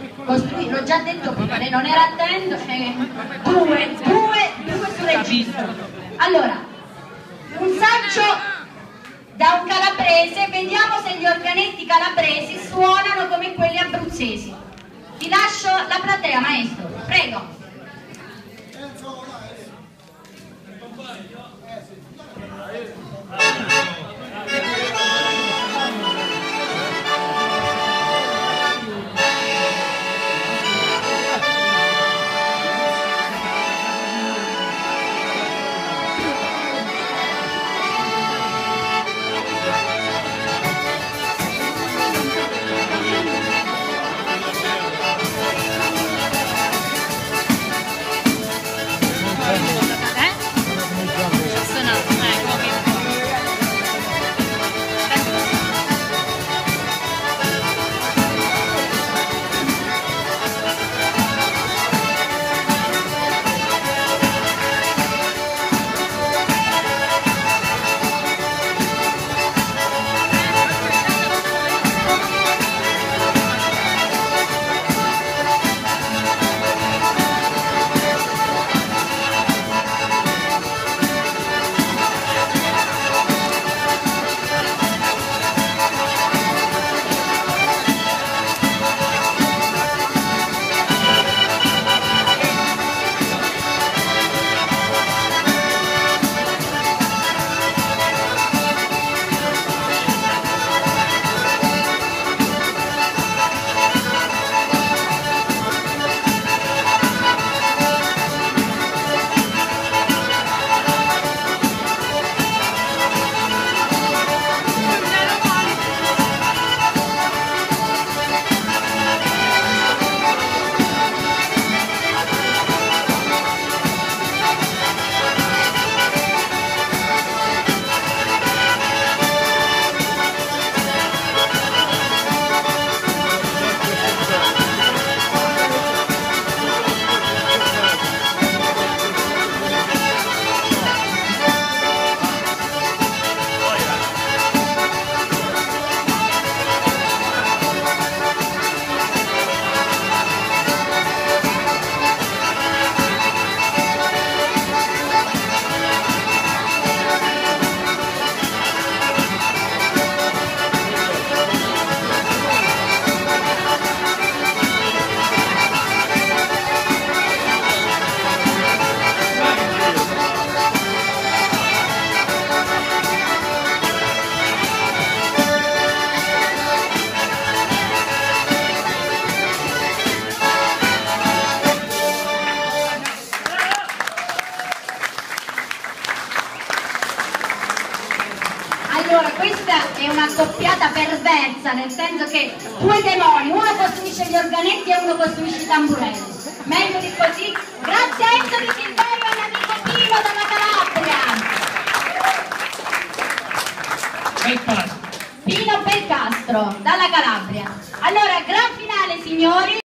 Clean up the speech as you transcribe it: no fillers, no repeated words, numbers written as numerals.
l'ho già detto prima, lei non era attento, due sul registro. Allora, un saggio da un calabrese, vediamo se gli organetti calabresi suonano come quelli abruzzesi. Ti lascio la platea, maestro, prego. Allora, questa è una doppiata perversa, nel senso che due demoni, uno costruisce gli organetti e uno costruisce i tamburelli. Meglio di così. Grazie a Enzo Di Silverio e all'amico Pino dalla Calabria. Pino Belcastro, dalla Calabria. Allora, gran finale, signori.